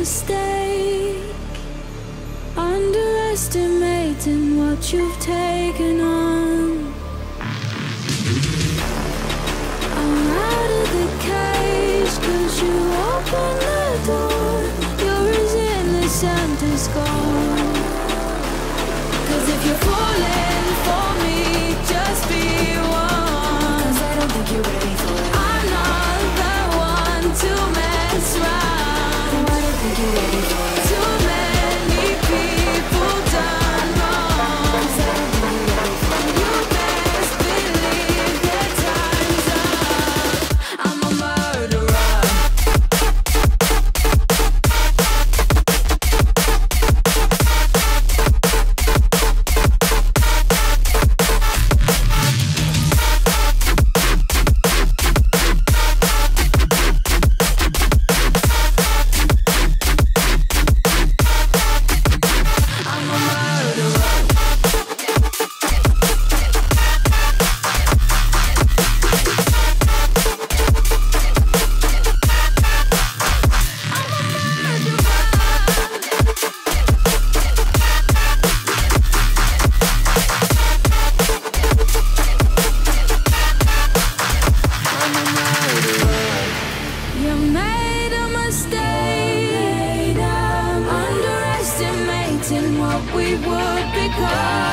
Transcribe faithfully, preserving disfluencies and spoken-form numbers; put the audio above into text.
mistake, underestimating what you've taken on. I'm out of the cage, cause you opened the door. You're as innocent as gold. Cause if you're falling for me, just be one. Cause I don't think you're ready for it. I'm not the one to mess around. I don't think you're ready for it. Too many people done wrong. Cause I don't think you're ready for it. You best believe that time's up. I'm a murderer. You made a mistake, underestimating what we would become.